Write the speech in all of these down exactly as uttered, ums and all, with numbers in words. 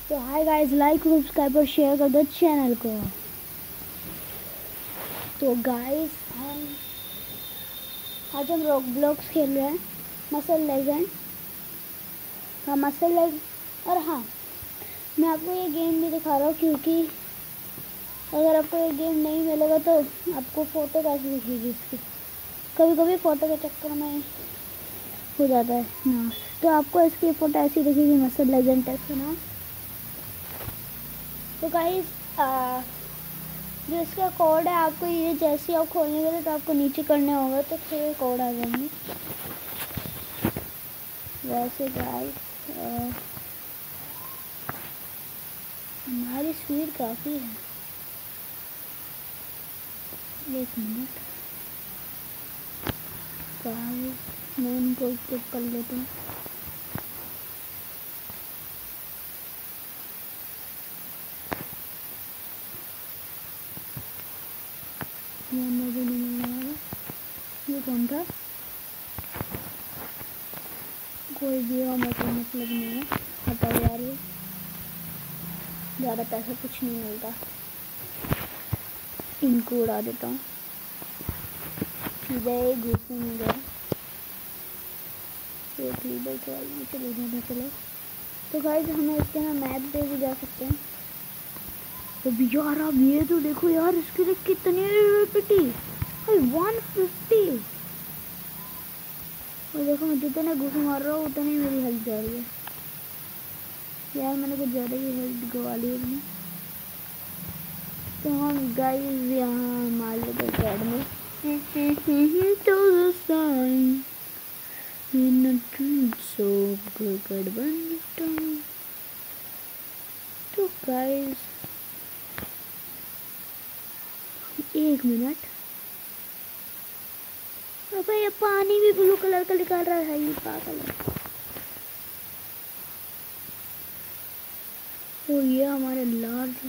तो hi guys, like subscribe और share कर दो चैनल को। तो गाइस हम आज हम रॉब्लॉक्स खेल रहे हैं, मसल लेजेंड। हाँ मसल लेजेंड। और हाँ, मैं आपको ये गेम भी दिखा रहा हूँ क्योंकि अगर आपको ये गेम नहीं मिलेगा तो आपको फ़ोटो कैसे दिखेगी इसकी। कभी कभी फ़ोटो के चक्कर में हो जाता है ना, तो आपको इसकी फ़ोटो ऐसी दिखेगी, मसल लेजेंड टेस्ट ना। तो गाइस जो इसका कोड है, आपको ये जैसे आप खोलने के लिए तो आपको नीचे करने होगा तो फिर कोड आ जाएंगे। वैसे गाइस हमारी स्पीड काफ़ी है। एक मिनट गाइस, मैं इनको स्किप कर लेता हूँ। ये मुझे नहीं मिलने वाला। ये कौन था? कोई भी हो, मेरे को मतलब नहीं है, हटा यार। ये ज़्यादा पैसा कुछ नहीं मिलता, इनको उड़ा देता हूँ। गए घूस में गए, एक लीडर तो आई, चलो इधर चलो। तो गाइस हमें इसके ना मैप पे भी जा सकते हैं। तो यार अब ये तो देखो यार, इसके लिए कितनी पिटी वन फिफ्टी। और देखो मैं जितने घुस मार रहा हूँ उतनी मेरी हेल्थ जा रही है। यार मैंने कुछ ज़्यादा ही हेल्थ गवा ली अपनी। तो हम गाइस यहाँ मार लेते अकेडमी। तो sign in a train so good बनता। तो गाइस एक मिनट, अबे ये पानी भी ब्लू कलर का निकाल रहा है, ये पागल है। और ये हमारे लार्ज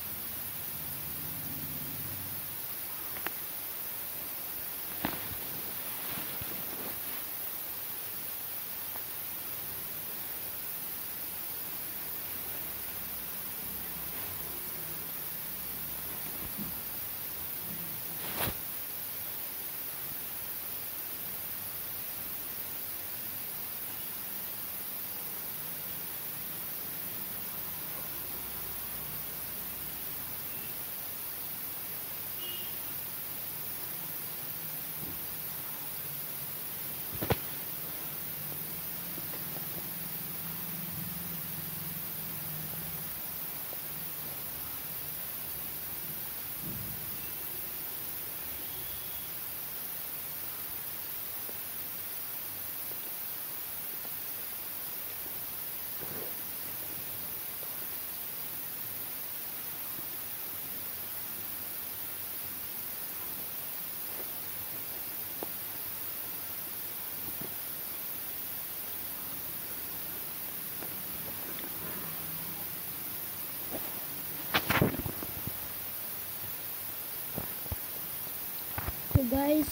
तो गाइस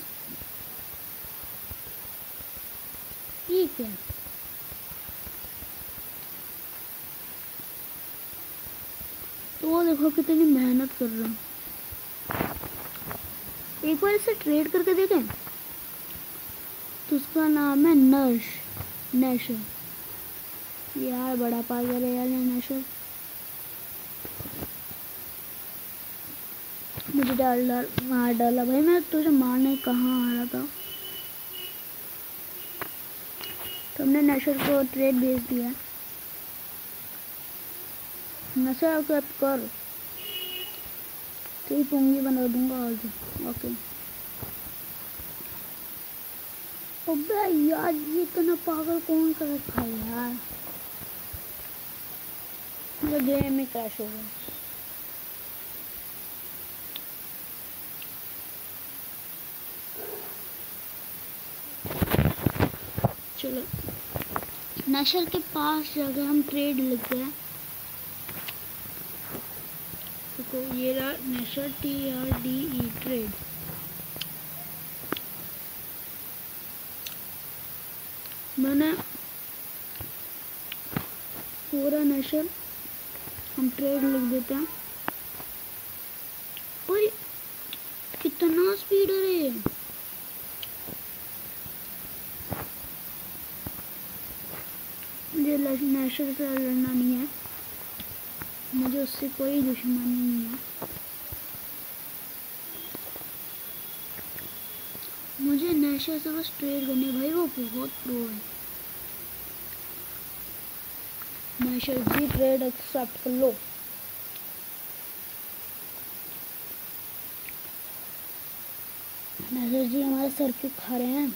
ये क्या, तो वो देखो कितनी मेहनत कर रहा हूँ। एक बार इसे ट्रेड करके देखें। तो उसका नाम है नश नशर। यार बड़ा पागल है यार ये नशर। मुझे डाल डाल मार डाला भाई, मैं तुझे मारने कहाँ आ रहा था। तुमने नशर को ट्रेड भेज दिया। नशर एक्सेप्ट कर, तेरी पूंगी बना दूंगा आज। ओके। अबे यार ये इतना पागल कौन कर रखा है यार, मेरा गेम में क्रैश हो गया। चलो नशर के पास जाकर हम ट्रेड लिखते हैं। देखो ये रहा नशर, T R D E trade. मैंने पूरा नशर हम ट्रेड लिख देते हैं। ओए कितना स्पीड है रे। मुझे नेशर से लड़ना नहीं है, मुझे उससे कोई दुश्मनी नहीं है। मुझे नेशर से बस ट्रेड करनी है। भाई वो बहुत प्रो है। नेशर जी ट्रेड एक्सेप्ट कर लो। नेशर जी हमारे सर क्यों खा रहे हैं।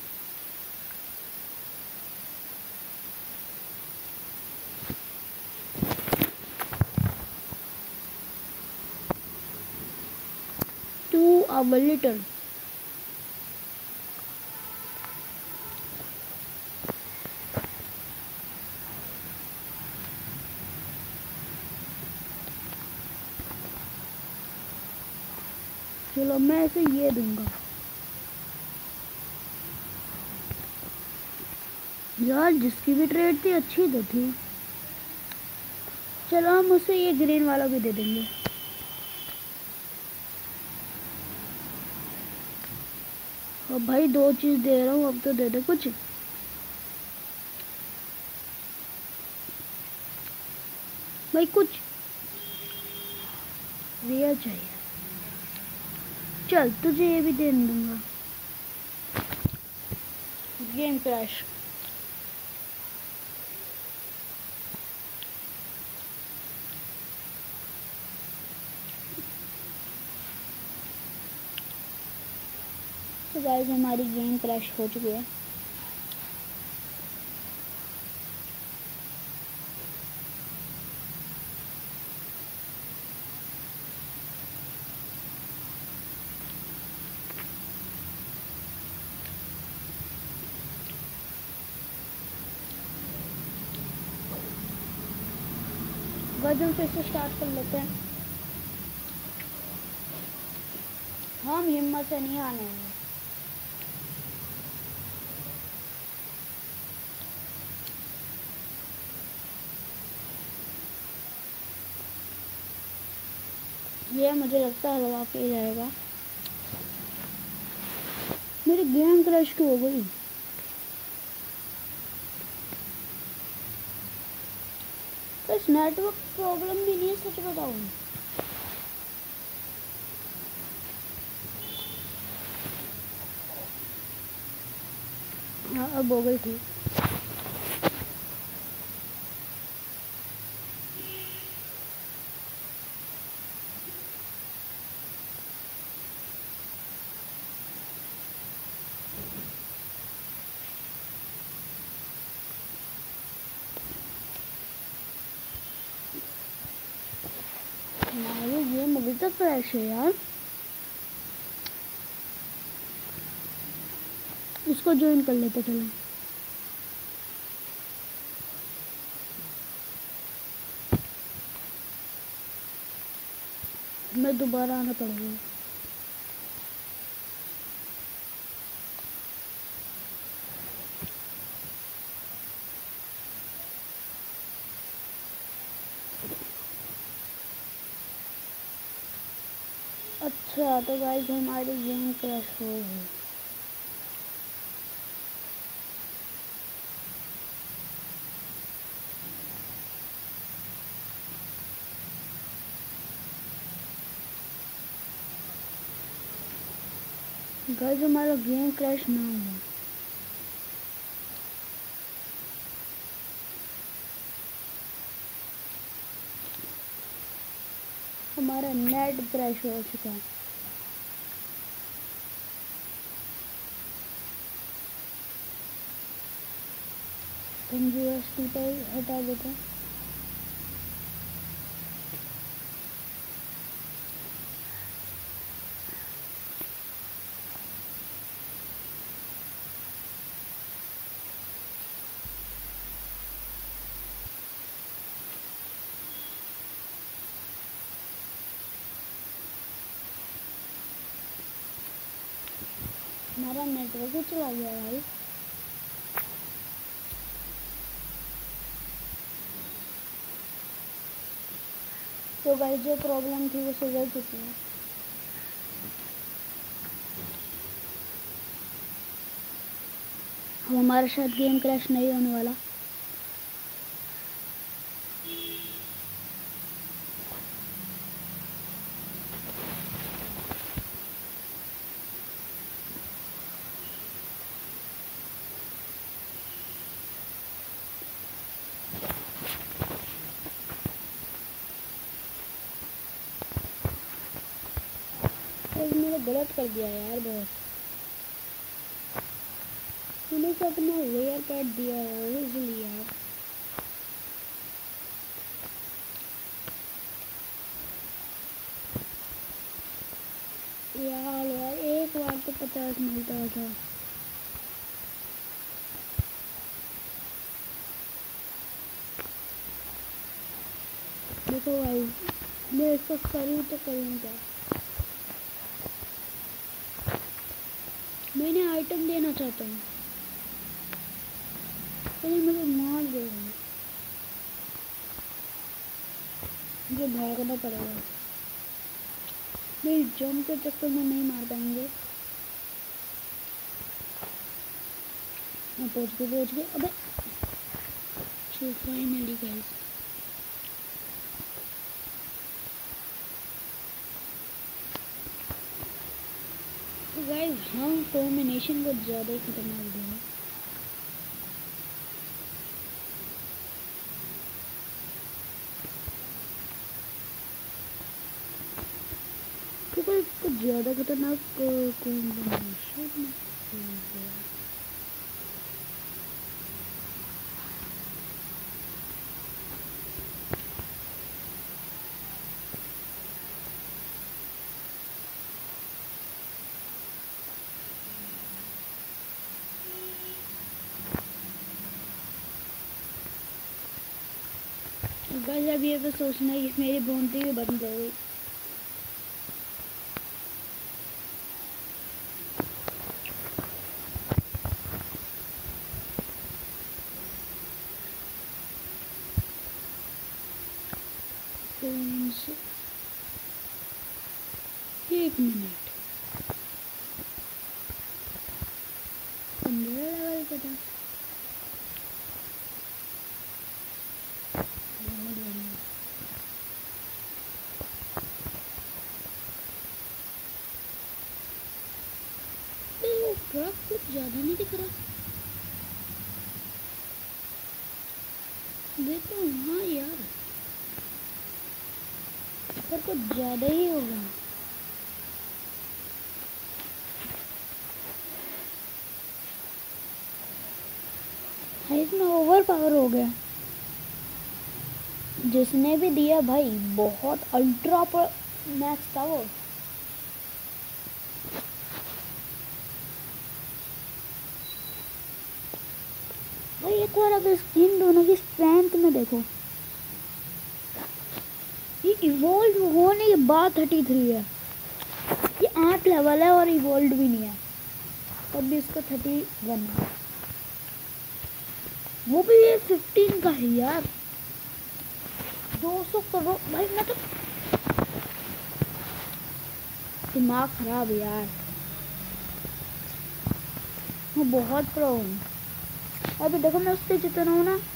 टू अवर लिटल चलो मैं इसे ये दूंगा। यार जिसकी भी ट्रेड थी अच्छी तो थी। चलो हम उसे ये ग्रीन वाला भी दे देंगे। और भाई दो चीज दे रहा हूँ, अब तो दे दे कुछ। भाई कुछ रिया चाहिए। चल तुझे ये भी दे दूंगा। Game crash. तो गाइस हमारी गेम क्रैश हो चुकी है। गाइस हम फिर से स्टार्ट कर लेते हैं। हम हिम्मत से नहीं आने हैं। ये मुझे लगता है लगा के जाएगा। मेरी गेम क्रैश क्यों हो गई। बस नेटवर्क प्रॉब्लम भी नहीं है सच बताऊं। हाँ अब हो गई ठीक। हमारी गेम अभी तक क्रैश है यार। इसको ज्वाइन कर लेते चलो। मैं दोबारा आना पड़ेगा। अच्छा तो गाइस हमारी गेम क्रैश हो गई। गाइस हमारा गेम क्रैश ना हो। हमारा नेट क्रैश हो चुका है। हम यूएसटी पर हटा देते हैं। हमारा नेटवर्क ही चला गया भाई। तो गाइस जो प्रॉब्लम थी वो सुधर चुकी है। अब हमारे साथ गेम क्रैश नहीं होने वाला। मैंने गलत कर दिया यार बहुत। मैंने सब अपना रेयर पैड दिया है इसलिए यार। यार यार एक बार तो पचास मिलता था। देखो भाई मैं इसको करूँ तो करूँ क्या। मैंने आइटम देना चाहता हूँ लेकिन मुझे मार देगा। मुझे भागना पड़ेगा। नहीं जंप के चक्कर में नहीं मार पाएंगे। मैं पहुंच गए पहुंच गए अबे फाइनली गाइस। गाइस हम कॉम्बिनेशन को ज़्यादा ही खतरनाक देंगे। कुछ ज़्यादा खतरनाक कॉम्बिनेशन गाइस। अब ये तो सोचना है कि मेरी बाउंड्री भी बंद हो गई। एक मिनट पंद्रह लेवल का था। ट्रक कुछ ज्यादा नहीं दिख रहा। देखो हाँ यार पर कुछ ज्यादा ही होगा। इसमें ओवर पावर हो गया। जिसने भी दिया भाई बहुत अल्ट्रा पर मैक्स था वो। भाई एक बार अब इन दोनों की स्ट्रेंथ में देखो। ये इवॉल्व होने के बाद थर्टी थ्री है। ये आठ लेवल है और इवॉल्व भी नहीं है तब भी इसका थर्टी वन है। वो भी ये फिफ्टीन का है यार। दो सौ करोड़ भाई मैं तो दिमाग खराब है यार। मैं बहुत प्रो हूँ। अभी देखो मैं उससे जितना हूँ ना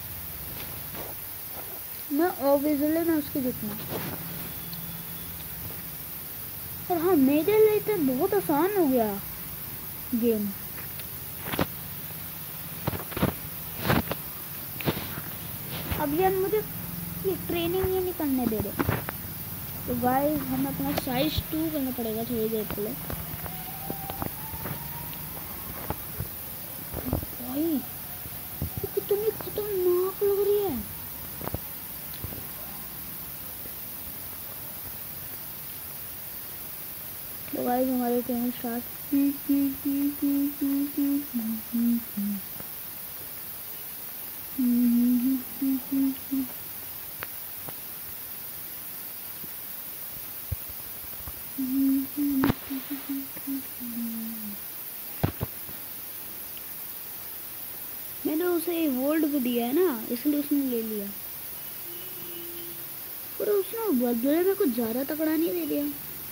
मैं ऑब्वियसली मैं उसके जितना। और हाँ मेरे लिए तो बहुत आसान हो गया गेम। अब यार मुझे ये ट्रेनिंग ये नहीं करने दे रहे। तो गाइस हमें अपना साइज टू करना पड़ेगा थोड़ी देर के लिए। भाई कितनी खतरनाक लग रही है। तो गाइस हमारे ट्रेनिंग स्टार्ट। मैंने उसे वोल्ड भी दिया है ना इसलिए उसने ले लिया। पर उसने बदले में कुछ ज़्यादा तगड़ा नहीं दे दिया।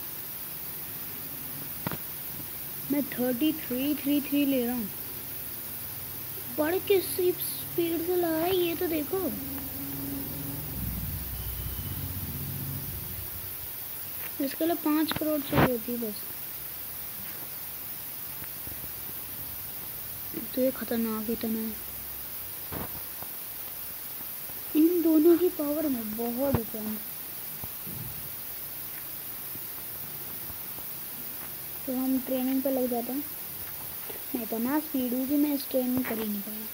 मैं थर्टी थ्री थ्री थ्री ले रहा हूँ। बड़े किस स्पीड से ला रहा है ये तो देखो। इसके लिए पाँच करोड़ चाहिए होती बस। तो ये खतरनाक इतना है। इन दोनों की पावर में बहुत डिफरेंस। तो हम ट्रेनिंग पे लग जाते हैं। मैं इतना स्पीड हूँ कि मैं इस ट्रेनिंग कर ही नहीं पाया।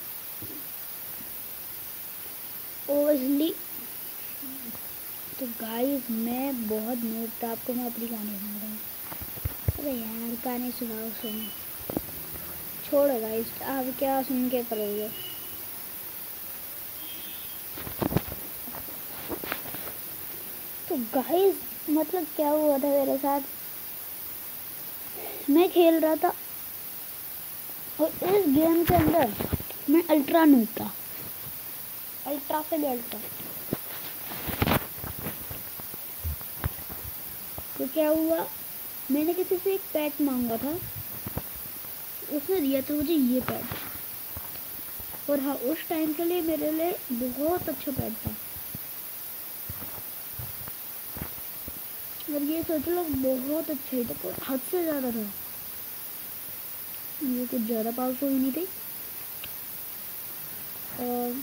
ओवरली तो गाइस मैं बहुत नोट था, आपको मैं अपनी कहानी सुना रहा हूँ। अरे यार कहानी सुनाओ, सुनो। छोड़ो गाइस, आप क्या सुन के करोगे। तो गाइस मतलब क्या हुआ था मेरे साथ, मैं खेल रहा था और इस गेम के अंदर मैं अल्ट्रा नूब था, अल्ट्रा से भी अल्ट्रा। तो क्या हुआ, मैंने किसी से एक पैट मांगा था, उसने दिया था मुझे ये पैट। और हाँ उस टाइम के लिए मेरे लिए बहुत अच्छा पैट था। और ये सोच लो बहुत अच्छा ही था, पर हद से ज़्यादा था। ये कुछ ज़्यादा पावरफुल नहीं थी। और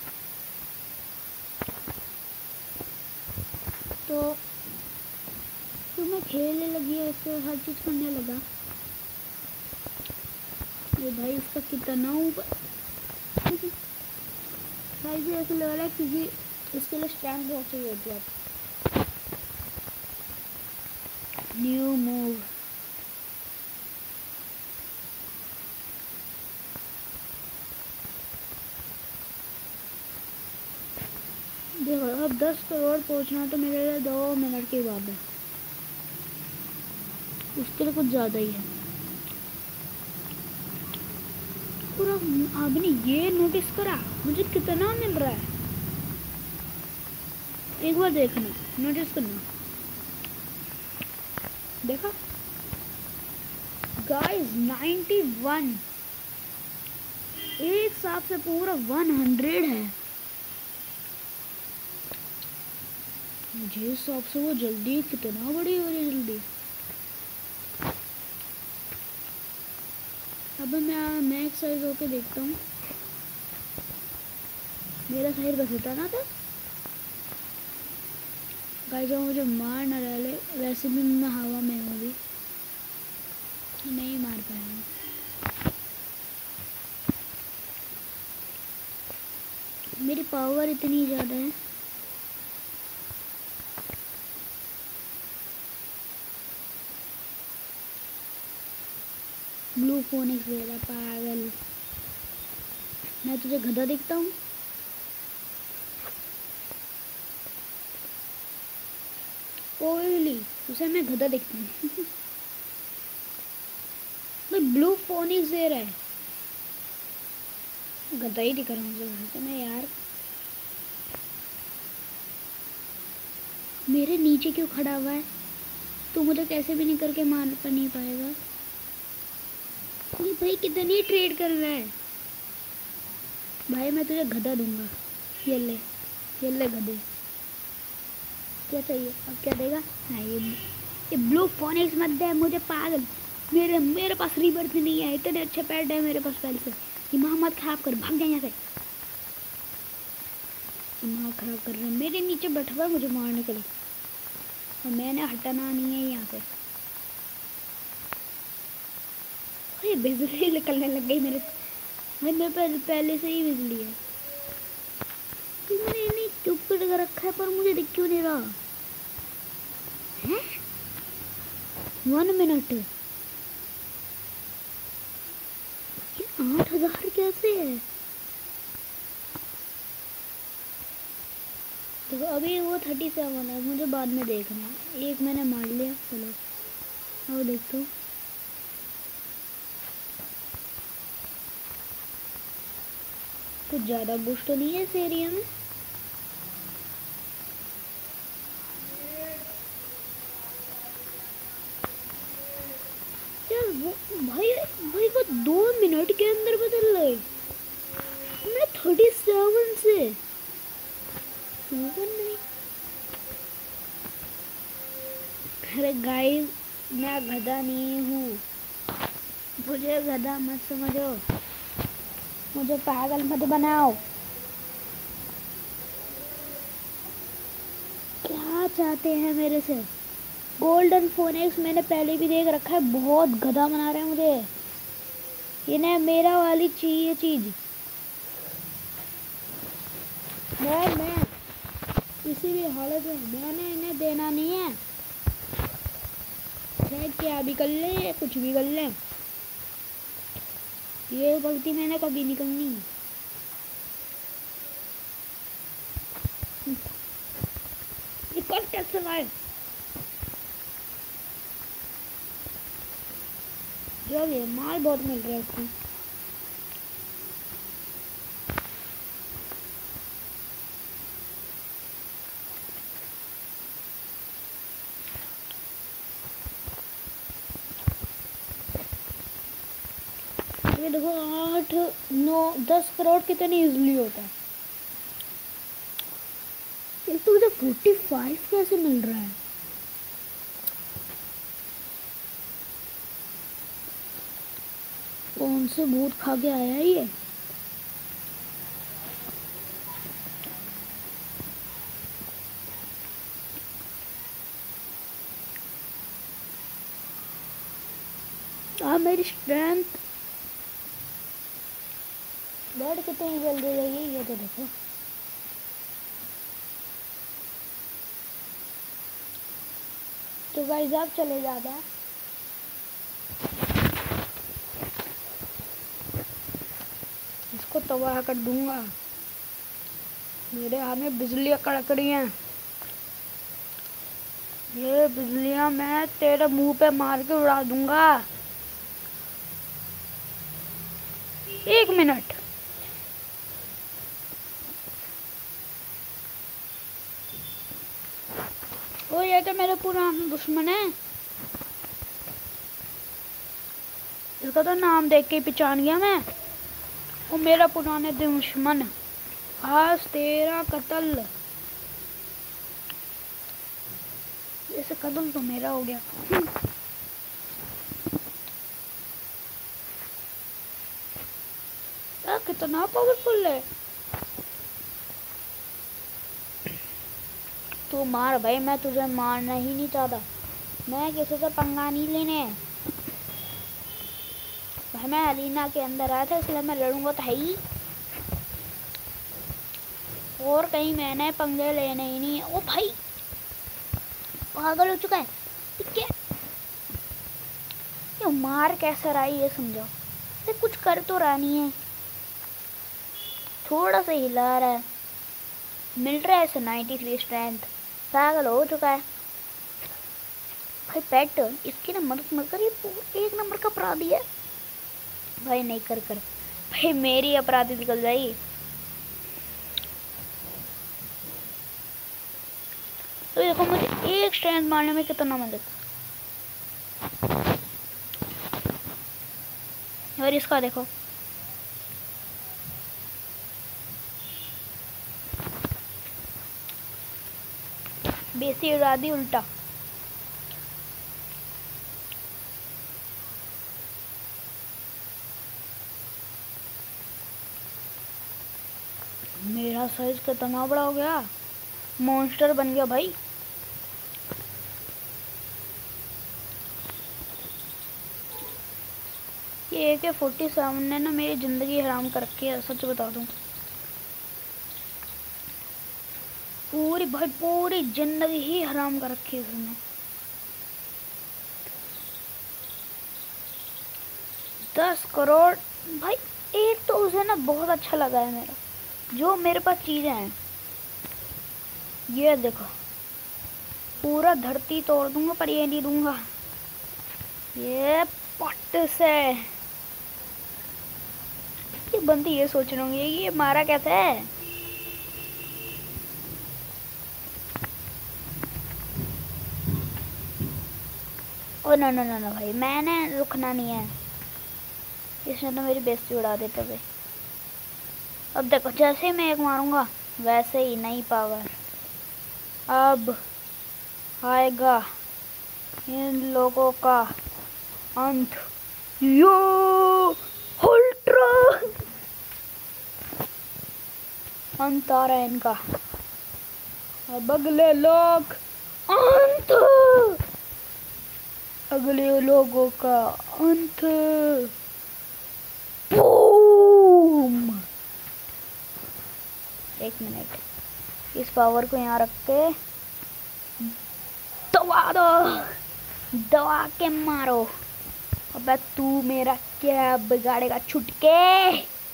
तो तो मैं खेलने लगी, ऐसे हर चीज़ करने लगा। ये भाई इसका कितना ऊपर भाई भी ऐसे लग रहा है, क्योंकि इसके लिए स्ट्रैंथ बहुत चाहिए होती है। न्यू मूव, देखो अब दस करोड़ पहुंचना तो मेरे लिए दो मिनट की बात है, उसके लिए कुछ ज़्यादा ही है। पूरा आपने ये नोटिस करा मुझे कितना मिल रहा है, एक बार देखना, नोटिस करना। देखा गाइस नाइन्टी वन, एक साथ से पूरा वन हंड्रेड है। मुझे हिसाब से वो जल्दी कितना बड़ी हो रही है जल्दी। अब मैं मैक्स साइज होके देखता हूँ, मेरा साइज बस होता ना था गाइस। मुझे मार न डाले, वैसे भी मैं हवा में हूँ भी, नहीं मार पाया। मेरी पावर इतनी ज़्यादा है। ब्लू फोनिक्स ले रहा पागल, मैं तुझे गधा दिखता हूँ। ओली उसे मैं गधा दिखता हूँ भाई ब्लू फोनिक्स दे रहा है, गधा ही दिख रहा हूँ मुझे मैं यार। मेरे नीचे क्यों खड़ा हुआ है, तू मुझे कैसे भी नहीं करके मार पर नहीं पाएगा। ये भाई कितनी ट्रेड कर रहा है भाई, मैं तुझे गधा दूंगा। ये ले, ये ले गधे, क्या चाहिए अब, क्या देगा। हाँ ये ये ब्लू फोनिक्स मत दे मुझे पागल, मेरे मेरे पास रीबर्थ नहीं है, इतने अच्छे पैड है मेरे पास पहले से। दिमाग मत खराब कर, भाग जाए यहाँ से, दिमाग खराब कर रहा है। मेरे नीचे बैठा हुआ है मुझे मारने के लिए, और मैंने हटाना नहीं है यहाँ से। अरे बिजली निकलने लग गई मेरे भाई, मेरे पे पहले से ही बिजली है। तो मैंने इन्हें चुप कर रखा है, पर मुझे दिख क्यों नहीं रहा है। वन मिनट, ये आठ हजार कैसे है। देखो अभी वो थर्टी सेवन है, मुझे बाद में देखना है। एक मैंने मार लिया, चलो और देखता हूँ। कुछ ज़्यादा बूस्ट तो नहीं है इस एरिया में। भाई भाई को दो मिनट के अंदर बदल गए। हमने थर्टी सेवन से नहीं। अरे गाइस मैं गधा नहीं हूँ, मुझे गधा मत समझो, मुझे पागल मत बनाओ। क्या चाहते हैं मेरे से? गोल्डन फोनेक्स मैंने पहले भी देख रखा है, बहुत गधा बना रहे हैं मुझे। इन्हें मेरा वाली चाहिए चीज। मैं मैं किसी भी हालत में मैंने इन्हें देना नहीं है। चाहे क्या भी कर ले या कुछ भी कर ले, ये गलती मैंने कभी नहीं करनी। ये कौन कैसे लाए? जब ये माल बहुत मिल रहा है उसको। ये देखो आठ नौ दस करोड़ कितनी इजली होता है। एक तो मुझे फोर्टी फाइव कैसे मिल रहा है? कौन से भूत खा के आया है ये? आ मेरी स्ट्रेंथ बैठ कितनी जल्दी गई, ये तो देखो। तो गाइस आप चले जाता है। इसको तबाह कर दूंगा। मेरे हाथ में बिजलियां कड़क रही हैं। ये बिजलियां मैं तेरे मुंह पे मार के उड़ा दूंगा। एक मिनट। ओ ये तो मेरे पुराना दुश्मन है। इसका तो नाम देख के पहचान गया मैं। वो मेरा पुराना दुश्मन। आज तेरा कत्ल। ऐसे कत्ल तो मेरा हो गया। कितना पावरफुल है। तू मार भाई, मैं तुझे मारना ही नहीं चाहता। मैं किसी से पंगा नहीं लेने। भाई मैं अलीना के अंदर आया था इसलिए मैं लड़ूंगा तो है ही, और कहीं मैंने पंगे लेने ही नहीं है। ओ भाई पागल हो चुका है क्या? ये मार कैसे रहा है ये समझो। ये कुछ कर तो रहा नहीं है, थोड़ा सा हिला रहा है। मिल रहा है ऐसे नाइन्टी थ्री स्ट्रेंथ। पागल हो चुका है भाई। पेट इसकी ना मदद मत कर, ये एक नंबर का अपराधी है भाई। नहीं कर कर भाई, मेरी अपराधी निकल जाएगी। तो देखो मुझे एक स्ट्रेंथ मारने में कितना मदद। और इसका देखो बेसी उड़ादी उल्टा। मेरा साइज कितना बड़ा हो गया, मॉन्स्टर बन गया भाई। ये ए के फोर्टी सेवन ने ना मेरी जिंदगी हराम कर रखी है, सच बता दूं। पूरी भाई पूरी जिंदगी ही हराम कर रखी है उसने। दस करोड़ भाई। एक तो उसे ना बहुत अच्छा लगा है मेरा, जो मेरे पास चीजें हैं। ये देखो पूरा धरती तोड़ दूंगा पर ये नहीं दूंगा। ये पट से ये बंदी ये सोच रही होंगी ये मारा कैसे है। Oh no no no no भाई, मैंने रुकना नहीं है, इसने तो मेरी बेइज्जती उड़ा देते भाई। अब देखो जैसे ही मैं एक मारूंगा वैसे ही नई पावर अब आएगा इन लोगों का अंत। यो अल्ट्रा अंत आ रहा है इनका। अब अगले लोग अंत, अगले लोगों का अंत। बूम। एक मिनट, इस पावर को यहाँ रख के दबा दो, दबा के मारो। अबे तू मेरा क्या बिगाड़ेगा छुटके,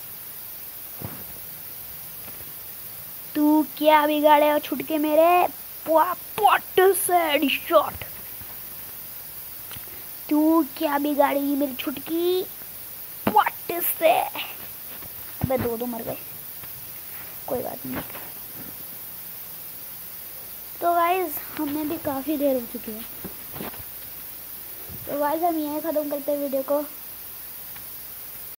तू क्या बिगाड़ेगा छुटके मेरे। पॉट से शॉट, तू क्या बिगाड़ेगी मेरी छुटकी पॉट से। अबे दो दो मर गए, कोई बात नहीं। तो गाइस हमें भी काफ़ी देर हो चुकी है, तो गाइस हम यहीं ख़त्म करते हैं वीडियो को।